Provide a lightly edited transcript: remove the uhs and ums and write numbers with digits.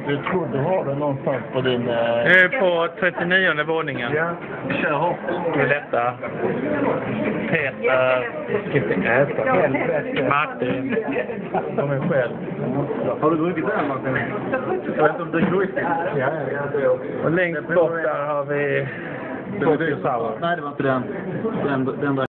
Du tror du har det någonstans på din... Jag är på 39:e våningen. Ja, kör hårt. Violetta. Peter. Martin. Och mig själv. Har du druckit den, Martin? Jag vet inte om du dricker whisky. Ja, det är också. Och längst bort där har vi... Nej, det var inte den. Den